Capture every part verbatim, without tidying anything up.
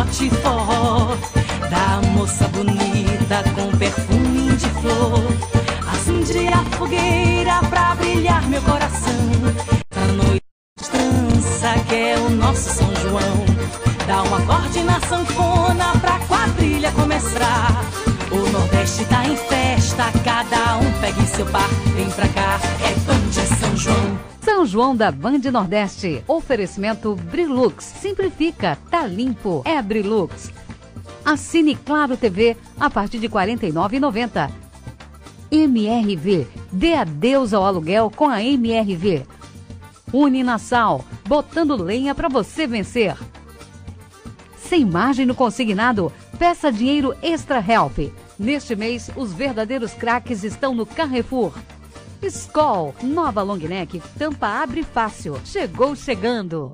shot forró, da moça bonita com perfume de flor. Acende a fogueira pra brilhar meu coração, a noite de trança que é o nosso São João. Dá um acorde na sanfona pra quadrilha começar. O Nordeste tá em festa, cada um pegue seu par. Vem pra cá, é Band, é São João. São João da Band Nordeste. Oferecimento Brilux. Simplifica, tá limpo, é Brilux. Assine Claro T V a partir de quarenta e nove reais e noventa centavos. M R V. Dê adeus ao aluguel com a M R V. Uninasal. Botando lenha pra você vencer. Sem margem no consignado, peça dinheiro Extra Help. Neste mês, os verdadeiros craques estão no Carrefour. Skol, nova long neck, tampa abre fácil. Chegou chegando.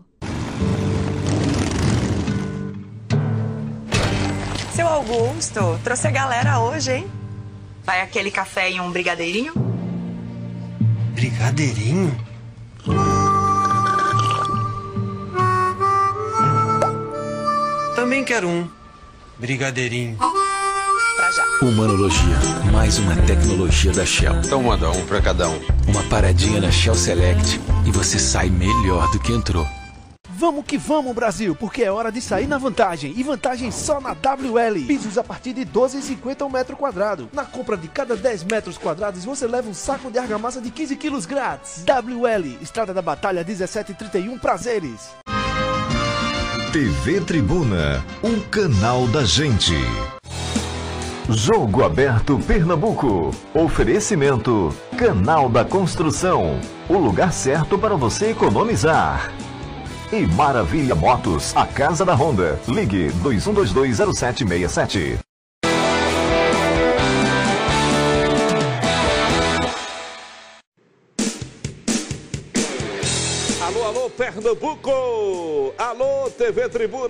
Seu Augusto, trouxe a galera hoje, hein? Vai aquele café e um brigadeirinho? Brigadeirinho? Também quero um brigadeirinho. Pra já. Humanologia, mais uma tecnologia da Shell. Então manda um pra cada um. Uma paradinha na Shell Select e você sai melhor do que entrou. Vamos que vamos, Brasil, porque é hora de sair na vantagem. E vantagem só na W L. Pisos a partir de doze reais e cinquenta centavos o metro quadrado. Na compra de cada dez metros quadrados, você leva um saco de argamassa de quinze quilos grátis. W L, Estrada da Batalha dezessete trinta e um, Prazeres. T V Tribuna, o canal da gente. Jogo Aberto Pernambuco. Oferecimento Canal da Construção. O lugar certo para você economizar. E Maravilha Motos, a casa da Honda. Ligue dois um dois dois zero sete seis sete. Alô, alô, Pernambuco! Alô, T V Tribuna!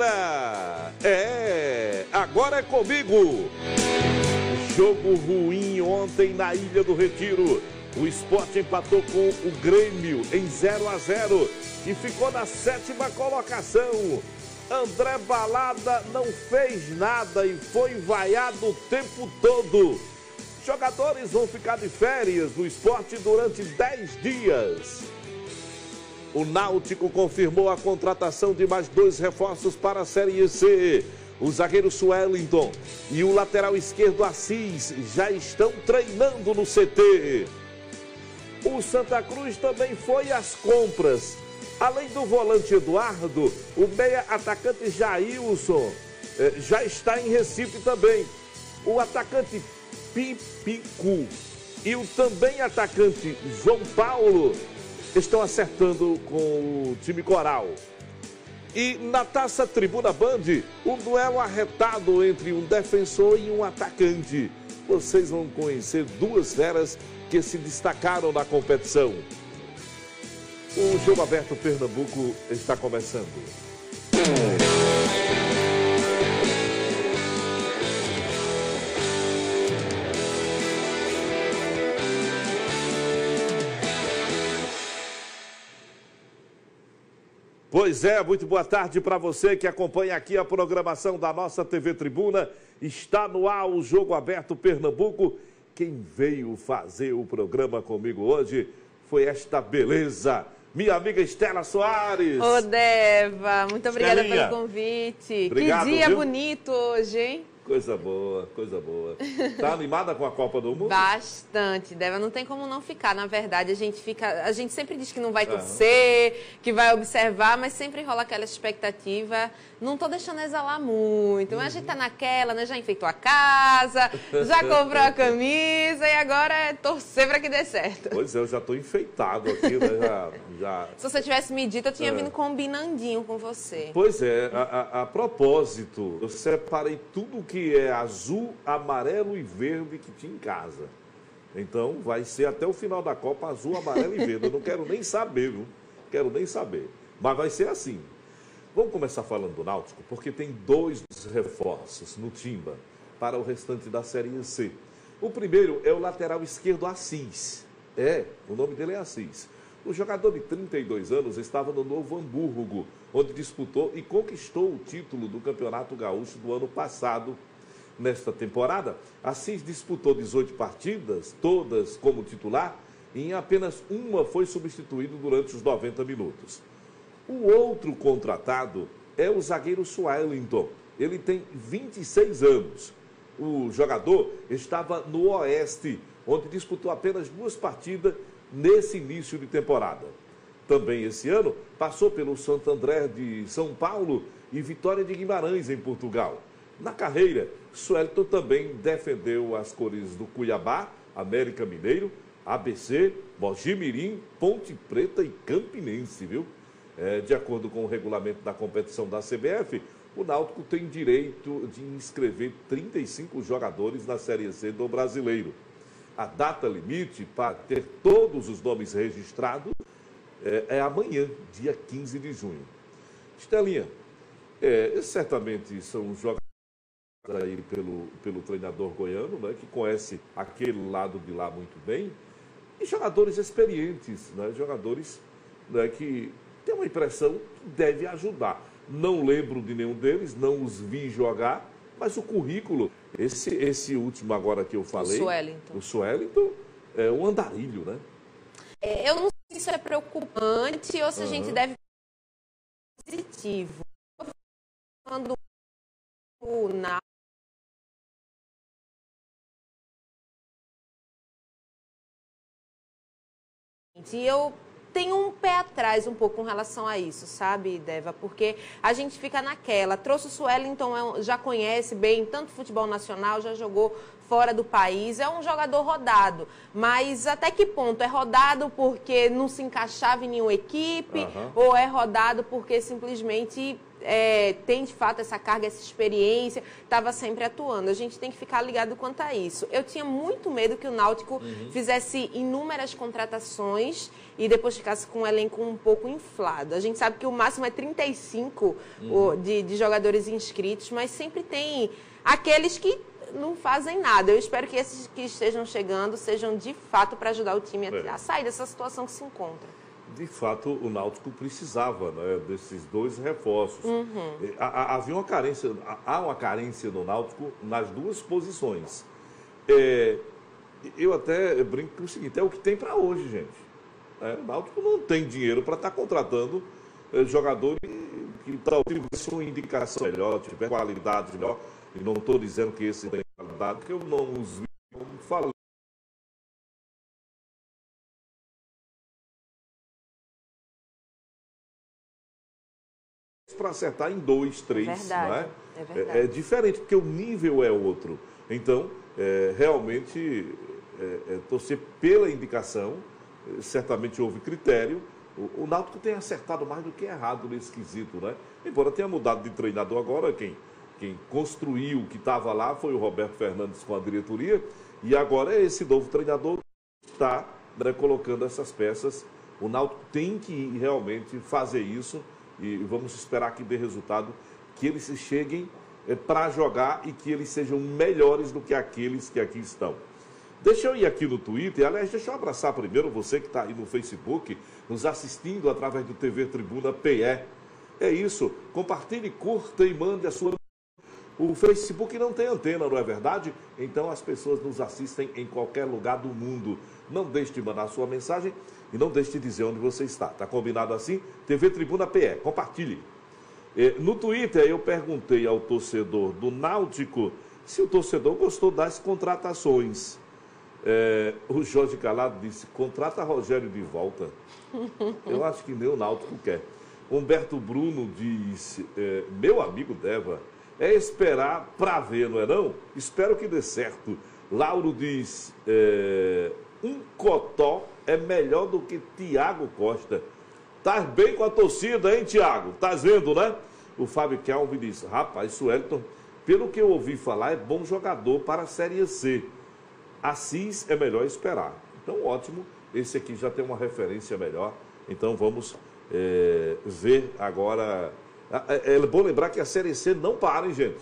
É, agora é comigo! Jogo ruim ontem na Ilha do Retiro. O Sport empatou com o Grêmio em zero a zero e ficou na sétima colocação. André Balada não fez nada e foi vaiado o tempo todo. Jogadores vão ficar de férias no Sport durante dez dias. O Náutico confirmou a contratação de mais dois reforços para a Série C. O zagueiro Suellington e o lateral esquerdo Assis já estão treinando no C T. O Santa Cruz também foi às compras. Além do volante Eduardo, o meia atacante Jailson eh, já está em Recife também. O atacante Pipicu e o também atacante João Paulo estão acertando com o time coral. E na Taça Tribuna Band, um duelo arretado entre um defensor e um atacante. Vocês vão conhecer duas feras que se destacaram na competição. O Jogo Aberto Pernambuco está começando. Pois é, muito boa tarde para você que acompanha aqui a programação da nossa T V Tribuna. Está no ar o Jogo Aberto Pernambuco. Quem veio fazer o programa comigo hoje foi esta beleza, minha amiga Estela Soares. Ô, Deva, muito obrigada Estelinha. pelo convite. Obrigado, que dia viu? bonito hoje, hein? Coisa boa, coisa boa. Tá animada com a Copa do Mundo? Bastante, Deva, não tem como não ficar. Na verdade, a gente fica, a gente sempre diz que não vai torcer, que vai observar, mas sempre rola aquela expectativa. Não tô deixando exalar muito, mas a gente tá naquela, né? Já enfeitou a casa, já comprou a camisa e agora é torcer para que dê certo. Pois é, eu já tô enfeitado aqui, né? Já, já... Se você tivesse me dito, eu tinha É. vindo combinandinho com você. Pois é, a, a, a propósito, eu separei tudo que é azul, amarelo e verde que tinha em casa. Então, vai ser até o final da Copa azul, amarelo e verde. Eu não quero nem saber, viu? Quero nem saber. Mas vai ser assim. Vamos começar falando do Náutico, porque tem dois reforços no Timba para o restante da Série C. O primeiro é o lateral esquerdo Assis. É, o nome dele é Assis. O jogador de trinta e dois anos estava no Novo Hamburgo, onde disputou e conquistou o título do Campeonato Gaúcho do ano passado. Nesta temporada, Assis disputou dezoito partidas, todas como titular, e em apenas uma foi substituído durante os noventa minutos. O outro contratado é o zagueiro Suellington. Ele tem vinte e seis anos. O jogador estava no Oeste, onde disputou apenas duas partidas nesse início de temporada. Também esse ano passou pelo Santo André de São Paulo e Vitória de Guimarães, em Portugal. Na carreira, Suellington também defendeu as cores do Cuiabá, América Mineiro, A B C, Mogi Mirim, Ponte Preta e Campinense, viu? É, de acordo com o regulamento da competição da C B F, o Náutico tem direito de inscrever trinta e cinco jogadores na Série C do Brasileiro. A data limite para ter todos os nomes registrados é, é amanhã, dia quinze de junho. Estelinha, é, certamente são jogadores aí pelo, pelo treinador goiano, né, que conhece aquele lado de lá muito bem, e jogadores experientes, né, jogadores, né, que tem uma impressão que deve ajudar. Não lembro de nenhum deles, não os vi jogar, mas o currículo, esse, esse último agora que eu falei, o Suellington, o Suellington é um andarilho, né? É, eu não sei se isso é preocupante ou se uhum. a gente deve positivo. Quando o Náutico e eu tenho um pé atrás um pouco com relação a isso, sabe, Deva? Porque a gente fica naquela. Trouxe o Suellington, já conhece bem tanto futebol nacional, já jogou fora do país, é um jogador rodado. Mas até que ponto? É rodado porque não se encaixava em nenhuma equipe uhum. ou é rodado porque simplesmente... É, tem de fato essa carga, essa experiência, estava sempre atuando. A gente tem que ficar ligado quanto a isso. Eu tinha muito medo que o Náutico uhum. fizesse inúmeras contratações e depois ficasse com um elenco um pouco inflado. A gente sabe que o máximo é trinta e cinco uhum. de, de jogadores inscritos, mas sempre tem aqueles que não fazem nada. Eu espero que esses que estejam chegando sejam de fato para ajudar o time a, a sair dessa situação que se encontra. De fato, o Náutico precisava, né, desses dois reforços. Uhum. Havia uma carência, há uma carência no Náutico nas duas posições. É, eu até brinco com o seguinte, é o que tem para hoje, gente. É, o Náutico não tem dinheiro para estar tá contratando é, jogadores que talvez tivessem uma indicação melhor, tiver qualidade melhor. E não estou dizendo que esse tem qualidade, porque eu não os vi, como falei. Para acertar em dois, três, verdade, não é? É, verdade. É, é diferente, porque o nível é outro. Então, é, realmente, é, é, torcer pela indicação, é, certamente houve critério. O, o Náutico tem acertado mais do que errado nesse quesito, né? Embora tenha mudado de treinador agora, quem, quem construiu o que estava lá foi o Roberto Fernandes com a diretoria, e agora é esse novo treinador que está, né, colocando essas peças. O Náutico tem que realmente fazer isso. E vamos esperar que dê resultado, que eles cheguem é, para jogar e que eles sejam melhores do que aqueles que aqui estão. Deixa eu ir aqui no Twitter, aliás, deixa eu abraçar primeiro você que está aí no Facebook, nos assistindo através do T V Tribuna P E. É isso, compartilhe, curta e mande a sua... O Facebook não tem antena, não é verdade? Então as pessoas nos assistem em qualquer lugar do mundo. Não deixe de mandar a sua mensagem e não deixe de dizer onde você está. Está combinado assim? T V Tribuna P E, compartilhe. No Twitter eu perguntei ao torcedor do Náutico se o torcedor gostou das contratações. É, o Jorge Calado disse, contrata Rogério de volta. Eu acho que nem o Náutico quer. Humberto Bruno disse, é, meu amigo Deva, é esperar para ver, não é não? Espero que dê certo. Lauro diz, é, um Cotó é melhor do que Tiago Costa. Tá bem com a torcida, hein, Tiago? Tá vendo, né? O Fábio Kelvin diz, rapaz, Suellington, pelo que eu ouvi falar, é bom jogador para a Série C. Assis é melhor esperar. Então, ótimo. Esse aqui já tem uma referência melhor. Então, vamos é, ver agora... É bom lembrar que a Série C não para, hein, gente?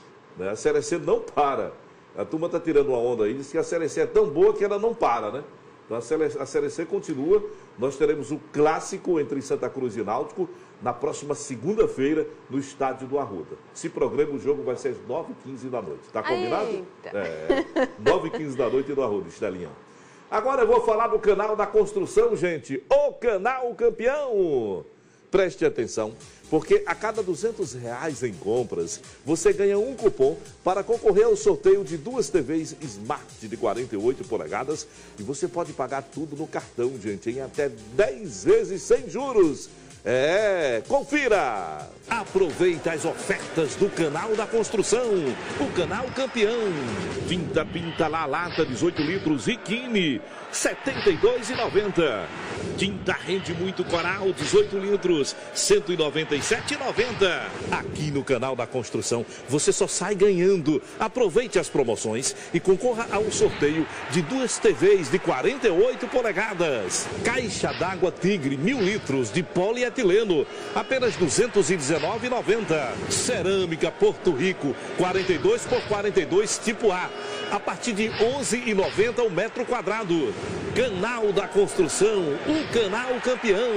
A Série C não para. A turma está tirando uma onda aí, diz que a Série C é tão boa que ela não para, né? Então a Série, a Série C continua. Nós teremos o clássico entre Santa Cruz e Náutico na próxima segunda-feira, no estádio do Arruda. Se programa, o jogo vai ser às nove e quinze da noite. Tá combinado? Eita. É, nove e quinze da noite no Arruda, Estelinha. Agora eu vou falar do canal da construção, gente. O canal campeão. Preste atenção, porque a cada duzentos reais em compras, você ganha um cupom para concorrer ao sorteio de duas T Vs Smart de quarenta e oito polegadas e você pode pagar tudo no cartão, gente, em até dez vezes sem juros. É, confira! Aproveita as ofertas do canal da construção, o canal campeão. Tinta Pinta La Lata dezoito litros e Kine, setenta e dois reais e noventa centavos. Tinta Rende Muito Coral dezoito litros, cento e noventa e sete reais e noventa centavos. Aqui no canal da construção, você só sai ganhando. Aproveite as promoções e concorra ao sorteio de duas T Vs de quarenta e oito polegadas. Caixa d'água Tigre mil litros de polietileno, apenas duzentos e dezenove reais e noventa centavos. Cerâmica Porto Rico, quarenta e dois por quarenta e dois tipo A, a partir de onze reais e noventa centavos o metro quadrado. Canal da Construção, o canal campeão.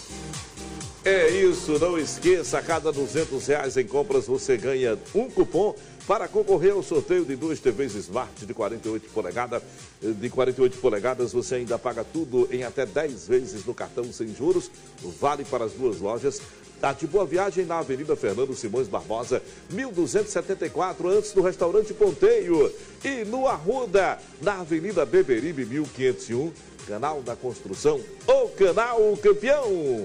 É isso, não esqueça, a cada duzentos reais em compras você ganha um cupom para concorrer ao sorteio de duas T Vs Smart de quarenta e oito polegadas. De quarenta e oito polegadas você ainda paga tudo em até dez vezes no cartão sem juros. Vale para as duas lojas. A de Boa Viagem na Avenida Fernando Simões Barbosa, mil duzentos e setenta e quatro, antes do restaurante Ponteio. E no Arruda, na Avenida Beberibe, mil quinhentos e um, canal da construção, o canal campeão.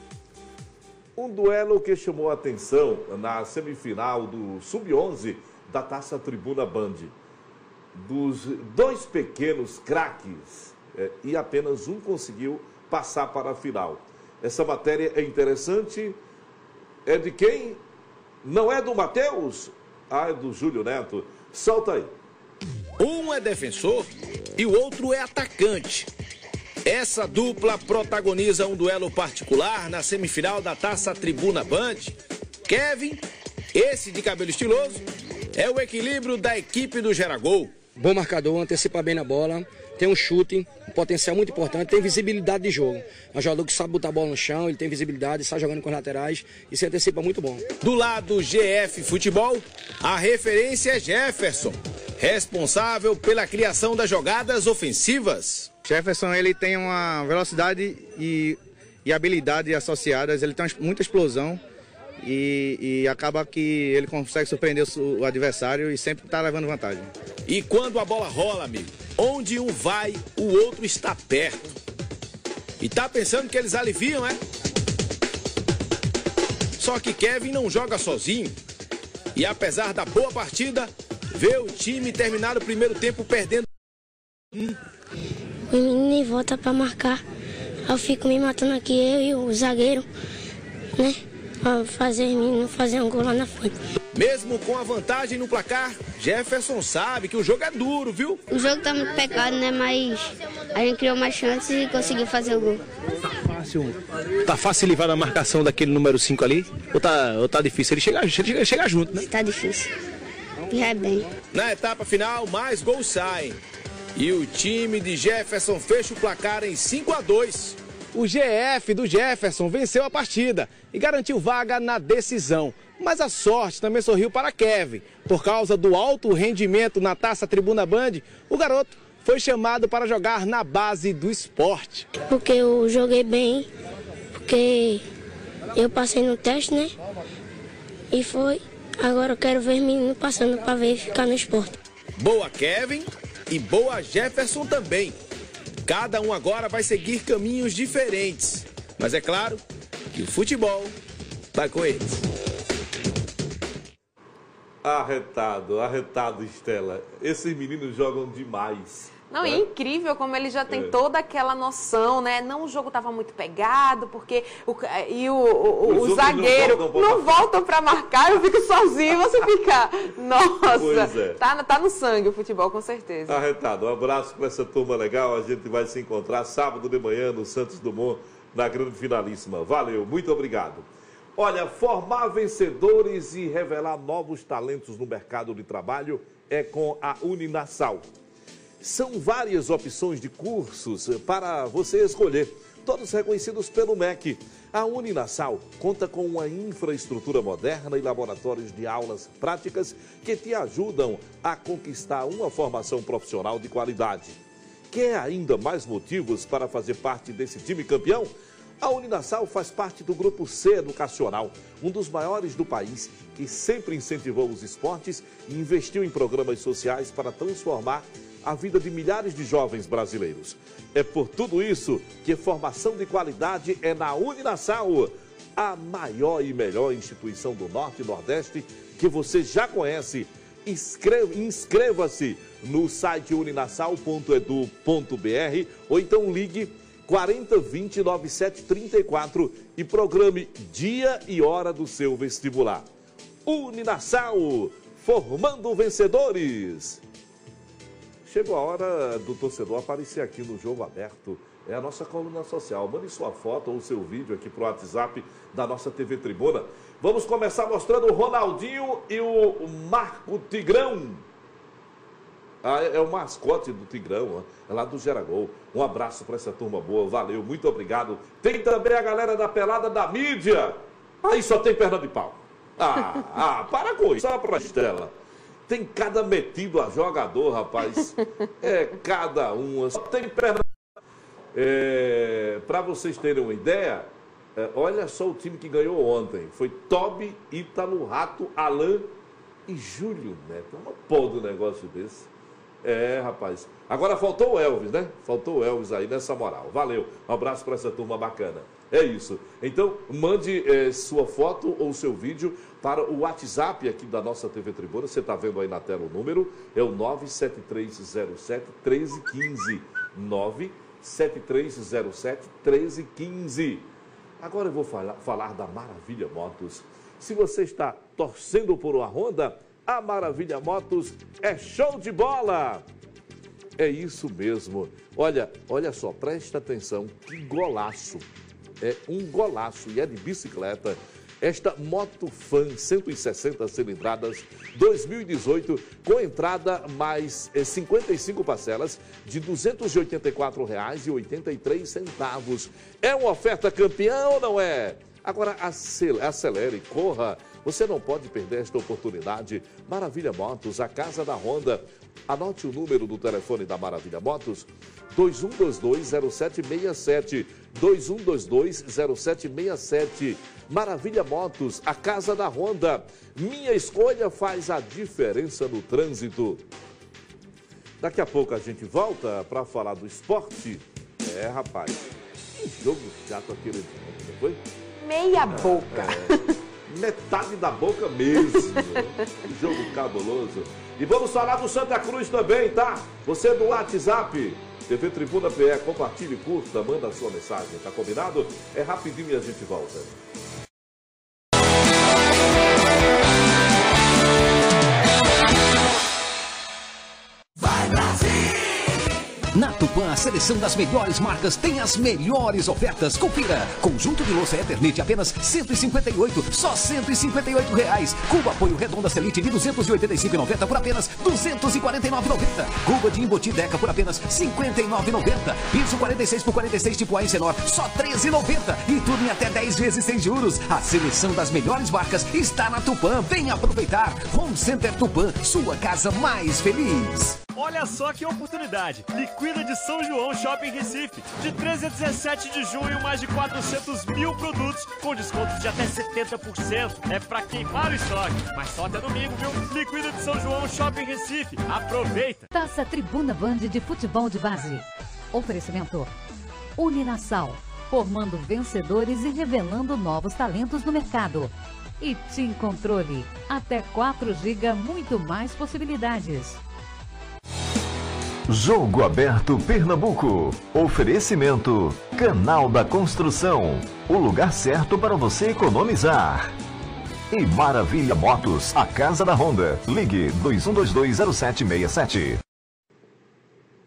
Um duelo que chamou a atenção na semifinal do sub onze da Taça Tribuna Band. Dos dois pequenos craques, é, e apenas um conseguiu passar para a final. Essa matéria é interessante. É de quem? Não é do Matheus? Ah, é do Júlio Neto. Solta aí. Um é defensor e o outro é atacante. Essa dupla protagoniza um duelo particular na semifinal da Taça Tribuna Band. Kevin, esse de cabelo estiloso, é o equilíbrio da equipe do Geragol. Bom marcador, antecipa bem na bola, tem um chute, um potencial muito importante, tem visibilidade de jogo. É um jogador que sabe botar a bola no chão, ele tem visibilidade, sai jogando com os laterais e se antecipa muito bom. Do lado G F Futebol, a referência é Jefferson, responsável pela criação das jogadas ofensivas. Jefferson, ele tem uma velocidade e, e habilidade associadas, ele tem muita explosão e, e acaba que ele consegue surpreender o, o adversário e sempre está levando vantagem. E quando a bola rola, amigo, onde um vai, o outro está perto. E tá pensando que eles aliviam, é? Só que Kevin não joga sozinho. E apesar da boa partida, vê o time terminar o primeiro tempo perdendo. Hum. O menino volta para marcar. Eu fico me matando aqui, eu e o zagueiro, né? Pra fazer menino fazer um gol lá na frente. Mesmo com a vantagem no placar, Jefferson sabe que o jogo é duro, viu? O jogo tá muito pegado, né? Mas a gente criou mais chances e conseguiu fazer o gol. Tá fácil, tá fácil livrar a marcação daquele número cinco ali? Ou tá, ou tá difícil? Ele chega, chega, chega junto, né? Tá difícil. Já é bem. Na etapa final, mais gols saem. E o time de Jefferson fecha o placar em cinco a dois. O G F do Jefferson venceu a partida e garantiu vaga na decisão. Mas a sorte também sorriu para Kevin. Por causa do alto rendimento na Taça Tribuna Band, o garoto foi chamado para jogar na base do esporte. Porque eu joguei bem, porque eu passei no teste, né? E foi. Agora eu quero ver menino passando para ver ficar no esporte. Boa Kevin e boa Jefferson também. Cada um agora vai seguir caminhos diferentes. Mas é claro que o futebol vai com eles. Arretado, arretado, Estela. Esses meninos jogam demais. Não, né? é incrível como ele já tem é. toda aquela noção, né? Não, o jogo estava muito pegado, porque o, e o, o, o zagueiro não, não voltam para marcar, eu fico sozinho, você fica, nossa, é. tá, tá no sangue o futebol, com certeza. Arretado, um abraço para essa turma legal, a gente vai se encontrar sábado de manhã no Santos Dumont, na grande finalíssima. Valeu, muito obrigado. Olha, formar vencedores e revelar novos talentos no mercado de trabalho é com a Uninasal. São várias opções de cursos para você escolher, todos reconhecidos pelo M E C. A Uninasal conta com uma infraestrutura moderna e laboratórios de aulas práticas que te ajudam a conquistar uma formação profissional de qualidade. Quer ainda mais motivos para fazer parte desse time campeão? A Uninasal faz parte do Grupo C Educacional, um dos maiores do país, que sempre incentivou os esportes e investiu em programas sociais para transformar a vida de milhares de jovens brasileiros. É por tudo isso que formação de qualidade é na Uninasal, a maior e melhor instituição do Norte e Nordeste que você já conhece. Inscreva-se no site uninasal ponto edu ponto br ou então ligue quarenta, vinte, noventa e sete, trinta e quatro e programe dia e hora do seu vestibular. Uninasal, formando vencedores. Chegou a hora do torcedor aparecer aqui no Jogo Aberto. É a nossa coluna social. Mande sua foto ou seu vídeo aqui para o WhatsApp da nossa T V Tribuna. Vamos começar mostrando o Ronaldinho e o Marco Tigrão. Ah, é o mascote do Tigrão, é lá do Geragol. Um abraço para essa turma boa, valeu, muito obrigado. Tem também a galera da Pelada da Mídia. Aí só tem perna de pau. Ah, ah para com isso, só para a Estela. Tem cada metido a jogador, rapaz. É cada uma. Só tem perna. É, para vocês terem uma ideia, é, olha só o time que ganhou ontem. Foi Toby, Ítalo, Rato, Alain e Júlio Neto. Uma pô do negócio desse. É, rapaz. Agora faltou o Elvis, né? Faltou o Elvis aí nessa moral. Valeu. Um abraço para essa turma bacana. É isso. Então, mande é, sua foto ou seu vídeo para o WhatsApp aqui da nossa T V Tribuna. Você está vendo aí na tela o número. É o nove sete três zero sete, um três um cinco. nove sete três zero sete, um três um cinco. Agora eu vou falar, falar da Maravilha Motos. Se você está torcendo por uma Honda, a Maravilha Motos é show de bola! É isso mesmo. Olha, olha só, presta atenção, que golaço. É um golaço e é de bicicleta. Esta Moto Fan cento e sessenta cilindradas dois mil e dezoito com entrada mais eh, cinquenta e cinco parcelas de duzentos e oitenta e quatro reais e oitenta e três centavos. É uma oferta campeã ou não é? Agora acelere, corra. Você não pode perder esta oportunidade. Maravilha Motos, a casa da Honda. Anote o número do telefone da Maravilha Motos, dois um dois dois, zero sete seis sete, dois um dois dois, zero sete seis sete. Maravilha Motos, a casa da Honda. Minha escolha faz a diferença no trânsito. Daqui a pouco a gente volta para falar do esporte. É, rapaz, que jogo chato aquele, não foi? Meia boca. É, metade da boca mesmo. Que jogo cabuloso. E vamos falar do Santa Cruz também, tá? Você do WhatsApp, T V Tribuna P E, compartilhe, curta, manda a sua mensagem, tá combinado? É rapidinho e a gente volta. Vai, Brasil! Na Tupã, a seleção das melhores marcas tem as melhores ofertas. Confira. Conjunto de louça Eternit apenas cento e cinquenta e oito, só cento e cinquenta e oito reais. Cuba apoio Redonda Selite de duzentos e oitenta e cinco reais e noventa centavos por apenas duzentos e quarenta e nove reais e noventa centavos. Cuba de Emboti Deca por apenas cinquenta e nove reais e noventa centavos. Piso quarenta e seis por quarenta e seis tipo A em Senor, só treze reais e noventa centavos. E tudo em até dez vezes sem juros. A seleção das melhores marcas está na Tupã. Vem aproveitar. Home Center Tupã, sua casa mais feliz. Olha só que oportunidade! Liquida de São João Shopping Recife. De treze a dezessete de junho, mais de quatrocentos mil produtos com descontos de até setenta por cento. É pra queimar o estoque, mas só até domingo, viu? Liquida de São João Shopping Recife. Aproveita! Taça Tribuna Band de Futebol de Base. Oferecimento Uninasal, formando vencedores e revelando novos talentos no mercado. E Tim Controle, até quatro gigas, muito mais possibilidades. Jogo Aberto Pernambuco. Oferecimento Canal da Construção. O lugar certo para você economizar. E Maravilha Motos, a casa da Honda. Ligue dois um dois dois, zero sete seis sete.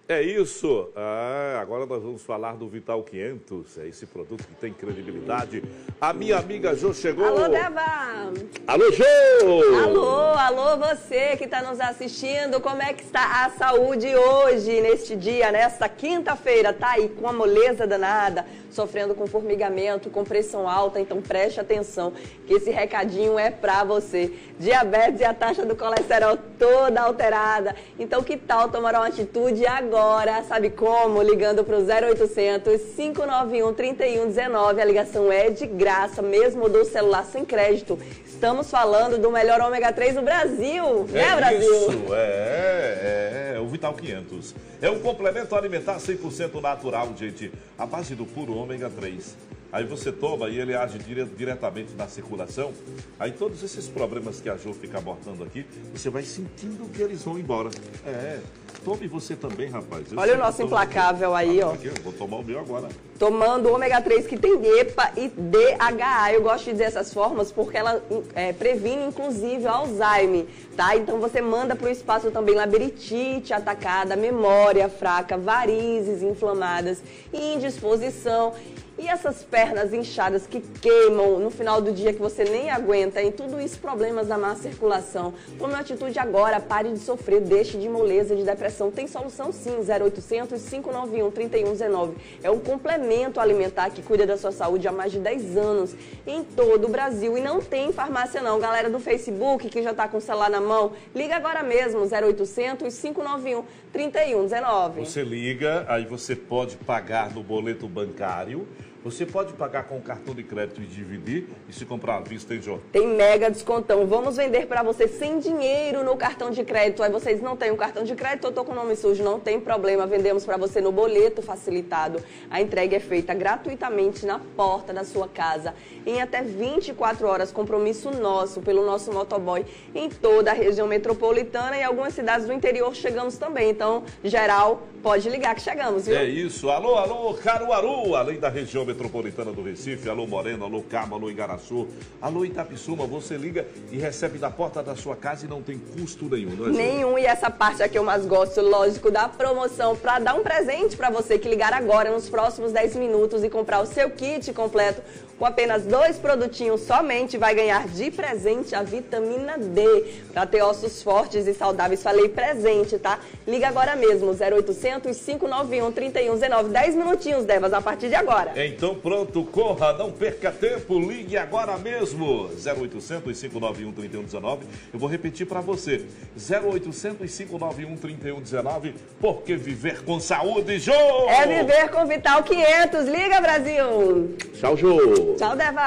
É isso. Ah, agora nós vamos falar do Vital quinhentos. É esse produto que tem credibilidade. A minha amiga Jô chegou. Alô, Deva. Alô, Jô. Alô, alô, você que está nos assistindo. Como é que está a saúde hoje, neste dia, nesta quinta-feira? Tá aí com a moleza danada, sofrendo com formigamento, com pressão alta. Então preste atenção que esse recadinho é para você. Diabetes e a taxa do colesterol toda alterada. Então que tal tomar uma atitude agora? Agora, sabe como? Ligando para o zero oitocentos, cinco nove um, três um um nove. A ligação é de graça, mesmo do celular sem crédito. Estamos falando do melhor ômega três do Brasil, né, é Brasil? Isso, é, é, é o Vital quinhentos. É um complemento alimentar cem por cento natural, gente, à base do puro ômega três. Aí você toma e ele age dire diretamente na circulação. Aí todos esses problemas que a Jô fica abordando aqui, você vai sentindo que eles vão embora. É, tome você também, rapaz. Eu Olha o nosso implacável aí, ó. Aqui, eu vou tomar o meu agora. Tomando ômega três que tem EPA e D H A. Eu gosto de dizer essas formas porque ela é, previne, inclusive, o Alzheimer, tá? Então você manda para o espaço também labirintite atacada, memória fraca, varizes inflamadas, indisposição. E essas pernas inchadas que queimam no final do dia que você nem aguenta, e tudo isso problemas da má circulação. Tome uma atitude agora, pare de sofrer, deixe de moleza, de depressão. Tem solução sim, zero oitocentos, cinco nove um, três um um nove. É um complemento alimentar que cuida da sua saúde há mais de dez anos em todo o Brasil. E não tem farmácia não. Galera do Facebook que já está com o celular na mão, liga agora mesmo, zero oitocentos, cinco nove um, três um um nove. Você liga, aí você pode pagar no boleto bancário. Você pode pagar com cartão de crédito e dividir e se comprar à vista, hein, Jô? Tem mega descontão. Vamos vender para você sem dinheiro no cartão de crédito. Aí vocês não têm um cartão de crédito, eu tô com o nome sujo, não tem problema. Vendemos para você no boleto facilitado. A entrega é feita gratuitamente na porta da sua casa. Em até vinte e quatro horas, compromisso nosso pelo nosso motoboy em toda a região metropolitana e algumas cidades do interior chegamos também. Então, geral, pode ligar que chegamos, viu? É isso. Alô, alô, Caruaru, além da região metropolitana. Metropolitana do Recife, alô Moreno, alô Cabo, alô Igaraçu, alô Itapissuma, você liga e recebe da porta da sua casa e não tem custo nenhum, não é? Nenhum, e essa parte aqui eu mais gosto, lógico, da promoção, para dar um presente para você que ligar agora nos próximos dez minutos e comprar o seu kit completo com apenas dois produtinhos somente, vai ganhar de presente a vitamina D, para ter ossos fortes e saudáveis. Falei presente, tá? Liga agora mesmo, zero oitocentos, cinco nove um, três um um nove, dez minutinhos, Devas, a partir de agora. Então pronto, corra, não perca tempo, ligue agora mesmo, zero oitocentos, cinco nove um, três um um nove. Eu vou repetir para você, zero oitocentos, cinco nove um, três um um nove, porque viver com saúde, Jô! É viver com Vital quinhentos, liga, Brasil! Tchau, Jô! Tchau, Deva!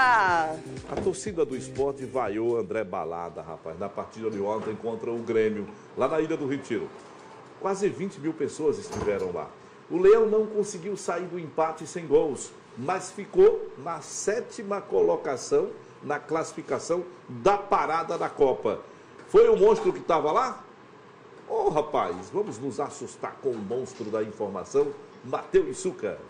A torcida do esporte vaiou André Balada, rapaz, na partida de ontem contra o Grêmio, lá na Ilha do Retiro. Quase vinte mil pessoas estiveram lá. O Leão não conseguiu sair do empate sem gols, mas ficou na sétima colocação na classificação da parada da Copa. Foi o monstro que estava lá? Ô, oh, rapaz, vamos nos assustar com o monstro da informação, Matheus Suca.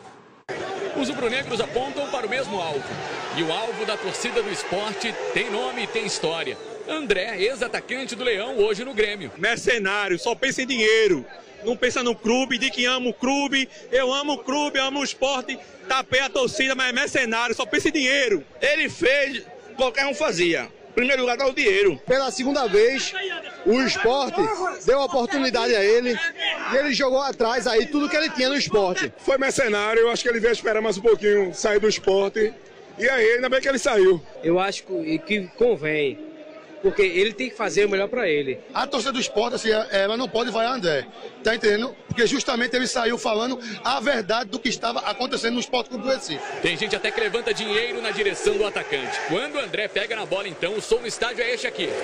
Os rubro-negros apontam para o mesmo alvo. E o alvo da torcida do esporte tem nome e tem história. André, ex-atacante do Leão, hoje no Grêmio. Mercenário, só pensa em dinheiro. Não pensa no clube, de que ama o clube. Eu amo o clube, eu amo o esporte. Tapei a torcida, mas é mercenário, só pensa em dinheiro. Ele fez, qualquer um fazia. Em primeiro lugar dá o dinheiro. Pela segunda vez, o esporte deu a oportunidade a ele e ele jogou atrás aí tudo que ele tinha no esporte. Foi mercenário, eu acho que ele veio esperar mais um pouquinho sair do esporte. E aí, ainda bem que ele saiu. Eu acho que convém, porque ele tem que fazer o melhor para ele. A torcida do esporte, assim, ela não pode vaiar André, tá entendendo? Porque justamente ele saiu falando a verdade do que estava acontecendo no Sport Clube do Recife. Tem gente até que levanta dinheiro na direção do atacante. Quando o André pega na bola, então, o som no estádio é este aqui.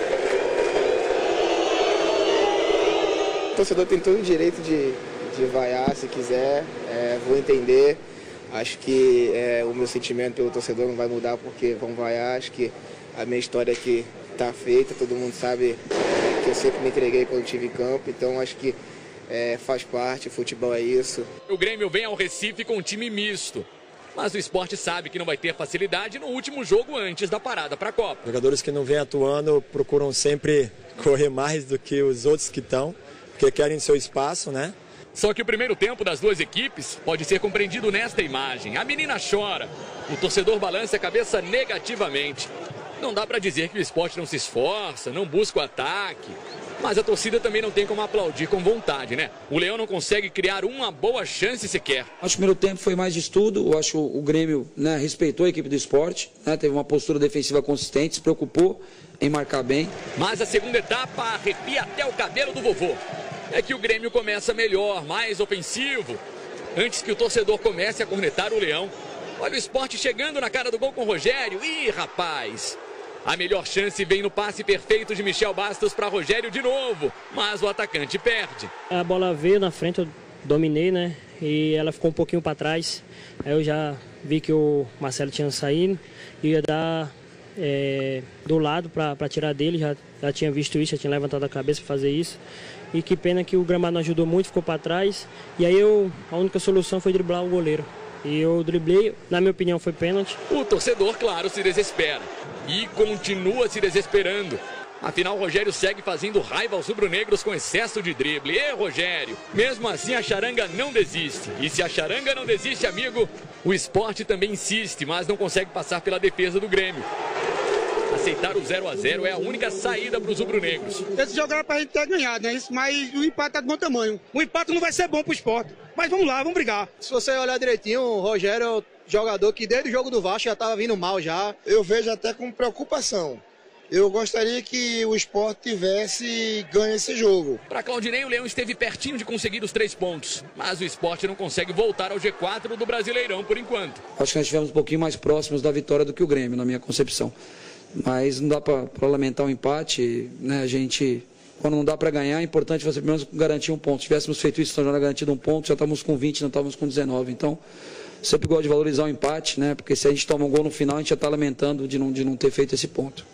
O torcedor tem todo o direito de, de vaiar, se quiser, é, vou entender. Acho que é, o meu sentimento pelo torcedor não vai mudar porque vão vaiar. Acho que a minha história aqui está feita, todo mundo sabe é, que eu sempre me entreguei quando estive em campo, então acho que é, faz parte, futebol é isso. O Grêmio vem ao Recife com um time misto, mas o esporte sabe que não vai ter facilidade no último jogo antes da parada para a Copa. Jogadores que não vêm atuando procuram sempre correr mais do que os outros que estão, porque querem seu espaço, né? Só que o primeiro tempo das duas equipes pode ser compreendido nesta imagem. A menina chora, o torcedor balança a cabeça negativamente. Não dá para dizer que o Sport não se esforça, não busca o ataque. Mas a torcida também não tem como aplaudir com vontade, né? O Leão não consegue criar uma boa chance sequer. Acho que o primeiro tempo foi mais de estudo. Eu acho que o Grêmio, né, respeitou a equipe do Sport, né, teve uma postura defensiva consistente, se preocupou em marcar bem. Mas a segunda etapa arrepia até o cabelo do vovô. É que o Grêmio começa melhor, mais ofensivo. Antes que o torcedor comece a cornetar o Leão. Olha o Sport chegando na cara do gol com o Rogério. Ih, rapaz! A melhor chance vem no passe perfeito de Michel Bastos para Rogério de novo, mas o atacante perde. A bola veio na frente, eu dominei, né? E ela ficou um pouquinho para trás. Aí eu já vi que o Marcelo tinha saído e ia dar é, do lado para tirar dele. Já, já tinha visto isso, já tinha levantado a cabeça para fazer isso. E que pena que o gramado não ajudou muito, ficou para trás. E aí eu, a única solução foi driblar o goleiro. E eu driblei, na minha opinião foi pênalti. O torcedor, claro, se desespera. E continua se desesperando. Afinal, o Rogério segue fazendo raiva aos rubro-negros com excesso de drible. E Rogério, mesmo assim a charanga não desiste. E se a charanga não desiste, amigo, o Sport também insiste, mas não consegue passar pela defesa do Grêmio. Aceitar o zero a zero é a única saída para os rubro-negros. Esse jogo era para a gente ter ganhado, né? Mas o empate está de bom tamanho. O empate não vai ser bom para o Sport. Mas vamos lá, vamos brigar. Se você olhar direitinho, o Rogério é o jogador que desde o jogo do Vasco já estava vindo mal já. Eu vejo até com preocupação. Eu gostaria que o Sport tivesse ganho esse jogo. Para Claudinei, o Leão esteve pertinho de conseguir os três pontos. Mas o Sport não consegue voltar ao G quatro do Brasileirão por enquanto. Acho que nós estivemos um pouquinho mais próximos da vitória do que o Grêmio, na minha concepção. Mas não dá para lamentar um empate, né? A gente, quando não dá para ganhar, é importante você pelo menos garantir um ponto. Se tivéssemos feito isso, nós já garantido um ponto, já estávamos com vinte, não estávamos com dezenove. Então, sempre gosto de valorizar o empate, né? Porque se a gente toma um gol no final, a gente já está lamentando de não, de não ter feito esse ponto.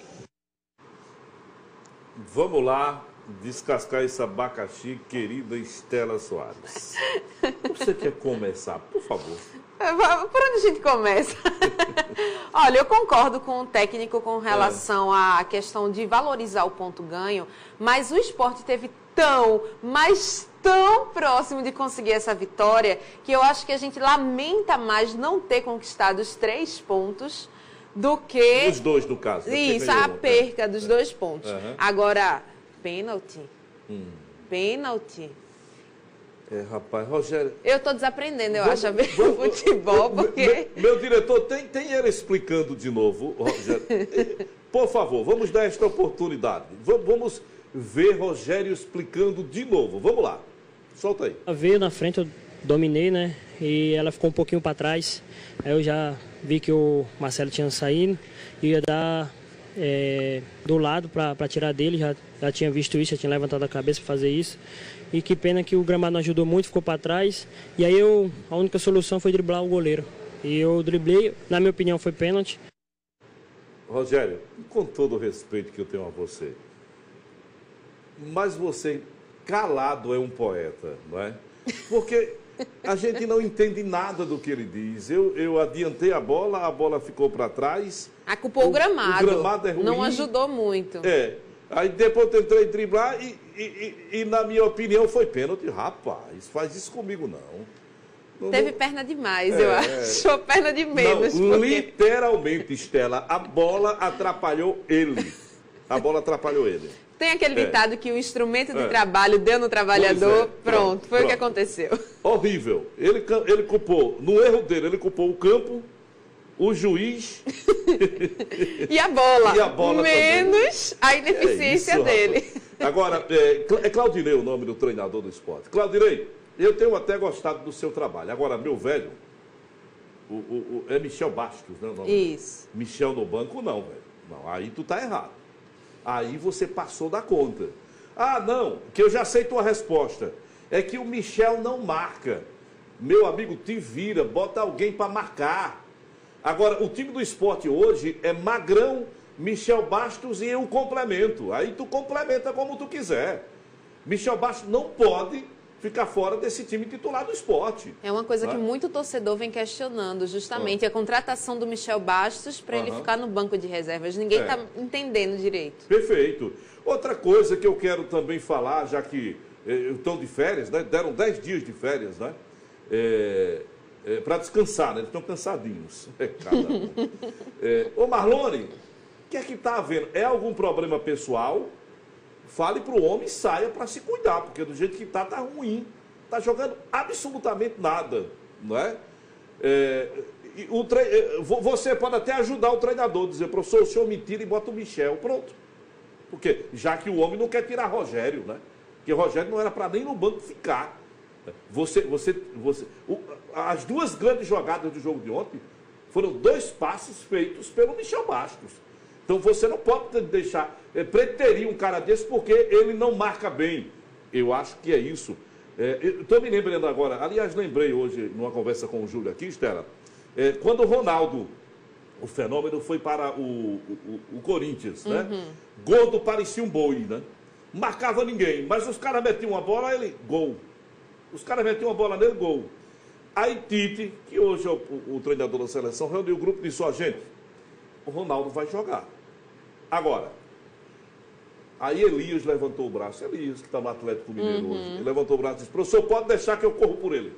Vamos lá descascar esse abacaxi, querida Estela Soares. Você quer começar, por favor? Por onde a gente começa? Olha, eu concordo com o técnico com relação à questão de valorizar o ponto ganho, mas o Sport teve tão, mas tão próximo de conseguir essa vitória, que eu acho que a gente lamenta mais não ter conquistado os três pontos do que... Os dois, no caso. Isso, a perca dos dois pontos. Uhum. Agora, pênalti. Hum. Pênalti. É, rapaz, Rogério... Eu estou desaprendendo, eu vamos, acho, a ver o futebol, porque... Meu, meu diretor, tem, tem ele explicando de novo, Rogério. Por favor, vamos dar esta oportunidade. Vamos ver Rogério explicando de novo. Vamos lá, solta aí. Ela veio na frente, eu dominei, né? E ela ficou um pouquinho para trás. Aí eu já vi que o Marcelo tinha saído e ia dar é, do lado para tirar dele. Já, já tinha visto isso, já tinha levantado a cabeça para fazer isso. E que pena que o gramado não ajudou muito, ficou para trás. E aí eu, a única solução foi driblar o goleiro. E eu driblei, na minha opinião foi pênalti. Rogério, com todo o respeito que eu tenho a você, mas você calado é um poeta, não é? Porque a gente não entende nada do que ele diz. Eu, eu adiantei a bola, a bola ficou para trás. A culpou o, o gramado. O gramado é ruim. Não ajudou muito. É. Aí depois eu tentei driblar e, e, e, e, na minha opinião, foi pênalti. Rapaz, faz isso comigo, não. não Teve não... perna demais, é, eu acho. Ou perna de menos. Não, porque... Literalmente, Estela, a bola atrapalhou ele. A bola atrapalhou ele. Tem aquele é. ditado que o instrumento de é. trabalho deu no trabalhador. É. Pronto, pronto, foi pronto. o que aconteceu. Horrível. Ele, ele culpou, no erro dele, ele culpou o campo, o juiz... e a bola. E a bola menos também. A ineficiência é isso, dele. Rapaz. Agora, é, é Claudinei o nome do treinador do esporte. Claudinei, eu tenho até gostado do seu trabalho. Agora, meu velho, o, o, o, é Michel Bastos, né? O nome? Isso. Michel no banco, não, velho. Não, aí tu tá errado. Aí você passou da conta. Ah, não, que eu já sei tua resposta. É que o Michel não marca. Meu amigo, te vira, bota alguém para marcar. Agora, o time do esporte hoje é Magrão, Michel Bastos e um complemento. Aí tu complementa como tu quiser. Michel Bastos não pode ficar fora desse time titular do esporte. É uma coisa né? que muito torcedor vem questionando, justamente, ah. a contratação do Michel Bastos para uhum. ele ficar no banco de reservas. Ninguém está é. entendendo direito. Perfeito. Outra coisa que eu quero também falar, já que estão de férias, né? Deram dez dias de férias, né? É, é, para descansar, né? Eles estão cansadinhos. É, cada um. É, ô Marlone, o que é que está havendo? É algum problema pessoal? Fale para o homem e saia para se cuidar, porque do jeito que está, está ruim. Está jogando absolutamente nada, não é? É o tre... Você pode até ajudar o treinador, dizer, professor, o senhor me tira e bota o Michel, pronto. Porque já que o homem não quer tirar Rogério, né? Porque Rogério não era para nem no banco ficar. Você, você, você... As duas grandes jogadas do jogo de ontem foram dois passes feitos pelo Michel Bastos. Então você não pode deixar, é, preterir um cara desse porque ele não marca bem. Eu acho que é isso. Estou é, me lembrando agora, aliás, lembrei hoje, numa conversa com o Júlio aqui, Estela, é, quando o Ronaldo, o fenômeno, foi para o, o, o Corinthians, né? Uhum. Gordo parecia um boi, né? Marcava ninguém, mas os caras metiam uma bola, ele, gol. Os caras metiam uma bola nele, gol. Aí Tite, que hoje é o, o, o treinador da seleção, reuniu o grupo e disse, ó, gente, o Ronaldo vai jogar. Agora, aí Elias levantou o braço, Elias, que está no Atlético Mineiro uhum. hoje, ele levantou o braço e disse, professor, pode deixar que eu corro por ele.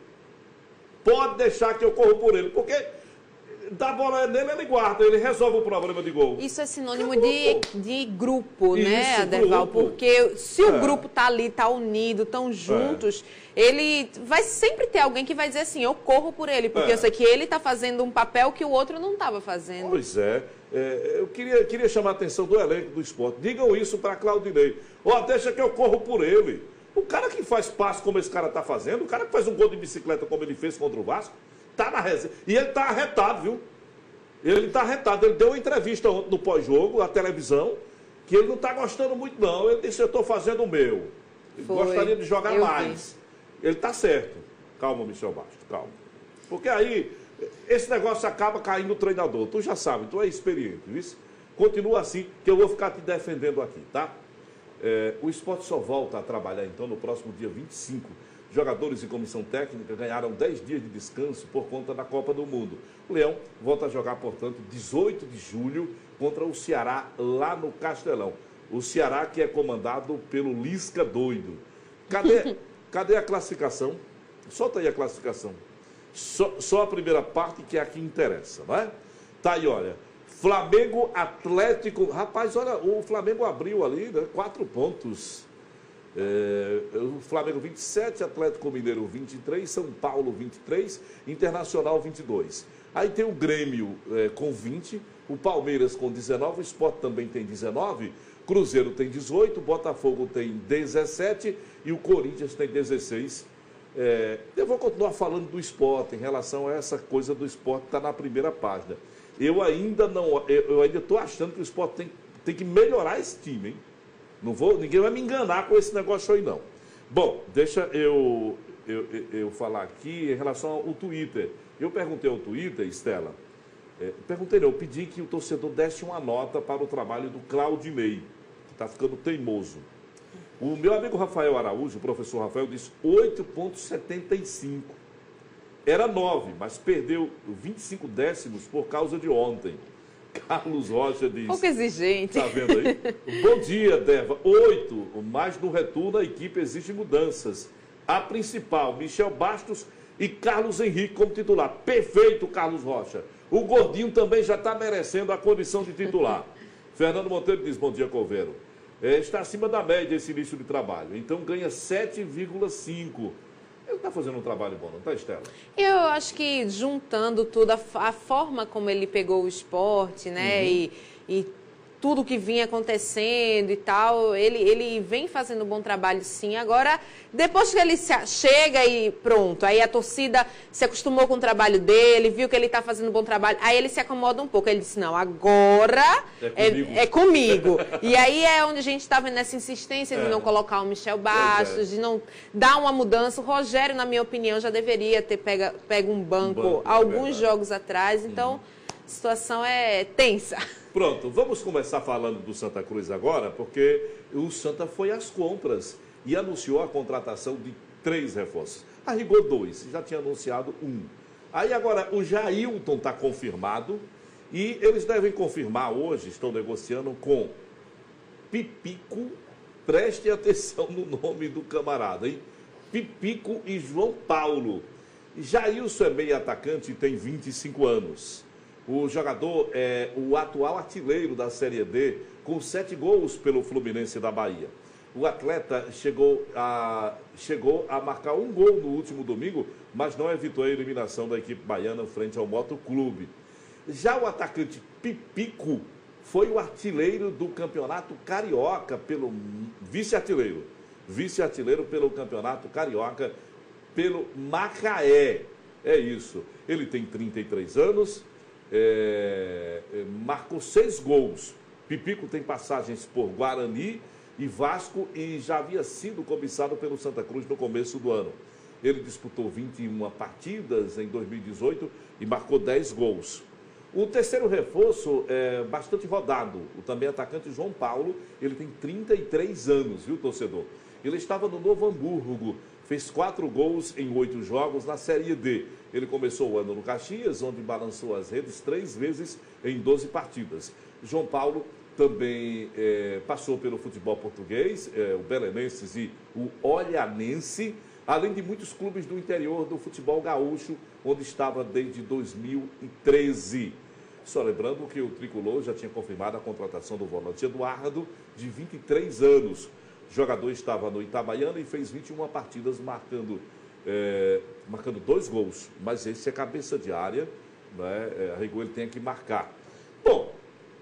Pode deixar que eu corro por ele, porque dá a bola nele, ele guarda, ele resolve o problema de gol. Isso é sinônimo de, de grupo, Isso, né, Aderval? Grupo. Porque se o é. grupo está ali, está unido, estão juntos, é. ele vai sempre ter alguém que vai dizer assim, eu corro por ele, porque é. eu sei que ele está fazendo um papel que o outro não estava fazendo. Pois é. é eu queria, queria chamar a atenção do elenco do esporte. Digam isso para Claudinei. Ó, deixa que eu corro por ele. O cara que faz passe como esse cara está fazendo, o cara que faz um gol de bicicleta como ele fez contra o Vasco, está na reserva. E ele está arretado, viu? Ele está arretado. Ele deu uma entrevista ontem no pós-jogo, à televisão, que ele não está gostando muito, não. Ele disse, eu estou fazendo o meu. Ele Foi. gostaria de jogar eu mais. Vi. Ele está certo. Calma, Michel Bastos, calma. Porque aí, esse negócio acaba caindo no treinador. Tu já sabe, tu é experiente, viu? Continua assim, que eu vou ficar te defendendo aqui, tá? É, o esporte só volta a trabalhar, então, no próximo dia vinte e cinco. Jogadores e comissão técnica ganharam dez dias de descanso por conta da Copa do Mundo. O Leão volta a jogar, portanto, dezoito de julho contra o Ceará, lá no Castelão. O Ceará que é comandado pelo Lisca doido. Cadê, cadê a classificação? Solta aí a classificação. Só, só a primeira parte que é a que interessa, não é? Tá aí, olha. Flamengo, Atlético... Rapaz, olha, o Flamengo abriu ali, né? Quatro pontos. É, o Flamengo vinte e sete, Atlético Mineiro vinte e três, São Paulo vinte e três, Internacional vinte e dois. Aí tem o Grêmio é, com vinte, o Palmeiras com dezenove, o Sport também tem dezenove, Cruzeiro tem dezoito, Botafogo tem dezessete e o Corinthians tem dezesseis. É, eu vou continuar falando do Sport em relação a essa coisa do Sport que está na primeira página. Eu ainda não, eu ainda estou achando que o Sport tem, tem que melhorar esse time, hein? Não vou, ninguém vai me enganar com esse negócio aí, não. Bom, deixa eu, eu, eu, eu falar aqui em relação ao Twitter. Eu perguntei ao Twitter, Estela, é, perguntei não, eu pedi que o torcedor desse uma nota para o trabalho do Claudinei, que está ficando teimoso. O meu amigo Rafael Araújo, o professor Rafael, disse oito vírgula setenta e cinco. Era nove, mas perdeu vinte e cinco décimos por causa de ontem. Carlos Rocha diz... Pouco exigente. Está vendo aí? Bom dia, Deva. Oito, mas no retorno a equipe exige mudanças. A principal, Michel Bastos e Carlos Henrique como titular. Perfeito, Carlos Rocha. O Gordinho também já está merecendo a condição de titular. Fernando Monteiro diz, bom dia, Coveiro. É, está acima da média esse início de trabalho. Então ganha sete vírgula cinco. Ele está fazendo um trabalho bom, não está, Estela? Eu acho que juntando tudo, a, a forma como ele pegou o esporte, né, uhum. e, e tudo que vinha acontecendo e tal, ele, ele vem fazendo um bom trabalho, sim. Agora, depois que ele se, chega e pronto, aí a torcida se acostumou com o trabalho dele, viu que ele está fazendo um bom trabalho, aí ele se acomoda um pouco. Ele disse, não, agora é comigo. É, é comigo. E aí é onde a gente está vendo essa insistência de é. não colocar o Michel Bastos, é. de não dar uma mudança. O Rogério, na minha opinião, já deveria ter pega, pego um banco, um banco alguns é jogos atrás. Então, uhum. a situação é tensa. Pronto, vamos começar falando do Santa Cruz agora, porque o Santa foi às compras e anunciou a contratação de três reforços. A rigor dois, já tinha anunciado um. Aí agora o Jailton está confirmado e eles devem confirmar hoje, estão negociando com Pipico Preste atenção no nome do camarada, hein? Pipico e João Paulo. Jailson é meio atacante e tem vinte e cinco anos. O jogador é o atual artilheiro da Série D, com sete gols pelo Fluminense da Bahia. O atleta chegou a, chegou a marcar um gol no último domingo, mas não evitou a eliminação da equipe baiana frente ao Motoclube. Já o atacante Pipico foi o artilheiro do Campeonato Carioca, pelo vice-artilheiro. Vice-artilheiro pelo Campeonato Carioca, pelo Macaé. É isso. Ele tem trinta e três anos, é, marcou seis gols. Pipico tem passagens por Guarani e Vasco e já havia sido cobiçado pelo Santa Cruz no começo do ano. Ele disputou vinte e uma partidas em dois mil e dezoito e marcou dez gols. O terceiro reforço é bastante rodado, o também atacante João Paulo, ele tem trinta e três anos, viu, torcedor? Ele estava no Novo Hamburgo, fez quatro gols em oito jogos na Série D. Ele começou o ano no Caxias, onde balançou as redes três vezes em doze partidas. João Paulo também é, passou pelo futebol português, é, o Belenenses e o Olhanense, além de muitos clubes do interior do futebol gaúcho, onde estava desde dois mil e treze. Só lembrando que o Tricolor já tinha confirmado a contratação do volante Eduardo, de vinte e três anos. O jogador estava no Itabaiana e fez vinte e uma partidas, marcando, é, marcando dois gols. Mas esse é cabeça de área, né? É, a rigor ele tem que marcar. Bom,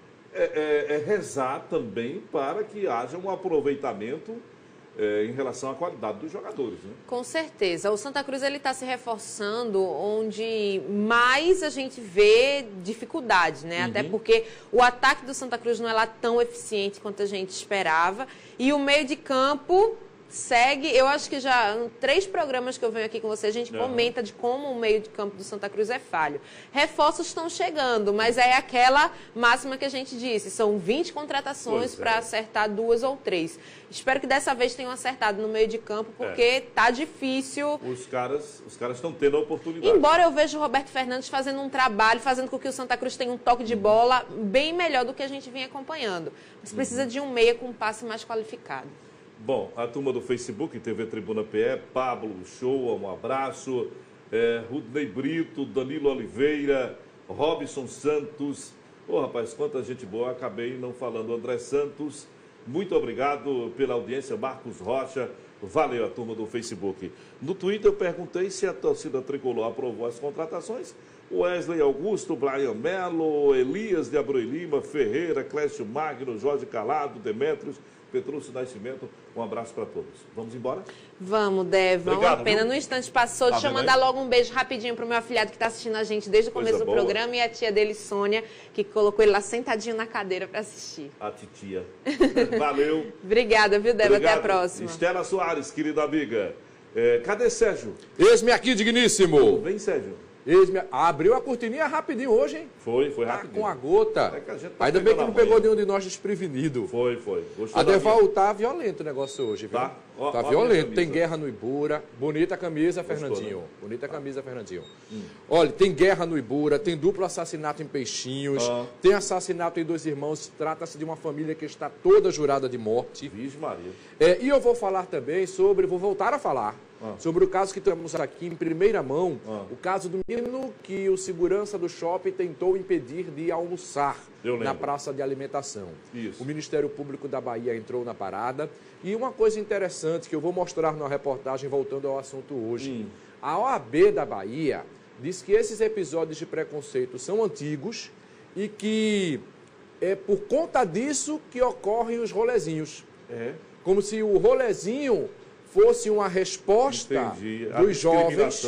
é, é, é rezar também para que haja um aproveitamento É, em relação à qualidade dos jogadores, né? Com certeza. O Santa Cruz ele está se reforçando onde mais a gente vê dificuldade, né? Uhum. Até porque o ataque do Santa Cruz não é lá tão eficiente quanto a gente esperava. E o meio de campo segue, eu acho que já em três programas que eu venho aqui com você, a gente uhum. comenta de como o meio de campo do Santa Cruz é falho. Reforços estão chegando, mas é aquela máxima que a gente disse, são vinte contratações para é. acertar duas ou três. Espero que dessa vez tenham acertado no meio de campo, porque é. tá difícil. Os caras os caras estão tendo a oportunidade. Embora eu veja o Roberto Fernandes fazendo um trabalho, fazendo com que o Santa Cruz tenha um toque de bola bem melhor do que a gente vinha acompanhando. Mas precisa uhum. de um meia com um passe mais qualificado. Bom, a turma do Facebook, T V Tribuna P E, Pablo Shoa, um abraço, é, Rudney Brito, Danilo Oliveira, Robson Santos. Ô, oh, rapaz, quanta gente boa, acabei não falando. André Santos, muito obrigado pela audiência. Marcos Rocha, valeu a turma do Facebook. No Twitter eu perguntei se a torcida tricolor aprovou as contratações. Wesley Augusto, Brian Melo, Elias de Abreu Lima, Ferreira, Clécio Magno, Jorge Calado, Demétrios, Petrúcio Nascimento, um abraço para todos. Vamos embora? Vamos, Dé, vamos a pena. No instante passou, tá, deixa eu mandar logo um beijo rapidinho pro meu afilhado que está assistindo a gente desde o começo Coisa do boa. programa e a tia dele, Sônia, que colocou ele lá sentadinho na cadeira para assistir. A titia. Valeu. Obrigada, viu, Dé? Até a próxima. Estela Soares, querida amiga. É, cadê Sérgio? Eis-me aqui, digníssimo. Vem, Sérgio. Eis-me... Abriu a cortininha rapidinho hoje, hein? Foi, foi rapidinho. Tá com a gota. É que a gente tá Ainda bem que não pegou manhã. nenhum de nós desprevenido. Foi, foi. Gostou a Deval tá violento o negócio hoje, viu? Tá, ó, tá ó violento. Tem guerra no Ibura. Bonita camisa, Gostou, Fernandinho. Né? Bonita tá. camisa, Fernandinho. Hum. Olha, tem guerra no Ibura, tem duplo assassinato em Peixinhos, ah. tem assassinato em dois irmãos. Trata-se de uma família que está toda jurada de morte. Vixe Maria. É, e eu vou falar também sobre, vou voltar a falar, Ah. sobre o caso que temos aqui em primeira mão, ah. o caso do menino que o segurança do shopping tentou impedir de almoçar na praça de alimentação. Isso. O Ministério Público da Bahia entrou na parada. E uma coisa interessante que eu vou mostrar na reportagem, voltando ao assunto hoje. Hum. A O A B da Bahia diz que esses episódios de preconceito são antigos e que é por conta disso que ocorrem os rolezinhos. É. Como se o rolezinho fosse uma resposta Entendi. dos jovens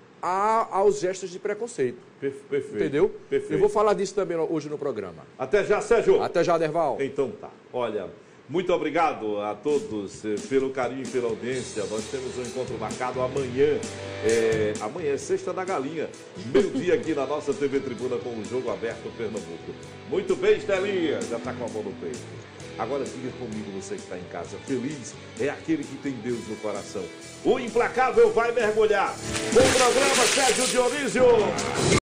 a, aos gestos de preconceito. Perfeito. Entendeu? Perfeito. Eu vou falar disso também hoje no programa. Até já, Sérgio. Até já, Derval. Então tá. Olha, muito obrigado a todos pelo carinho e pela audiência. Nós temos um encontro marcado amanhã. É, amanhã é Sexta da Galinha. Meio-dia aqui na nossa T V Tribuna com o Jogo Aberto Pernambuco. Muito bem, Estelinha. Já está com a mão no peito. Agora diga comigo, você que está em casa, feliz é aquele que tem Deus no coração. O implacável vai mergulhar. O programa Sérgio Dionísio.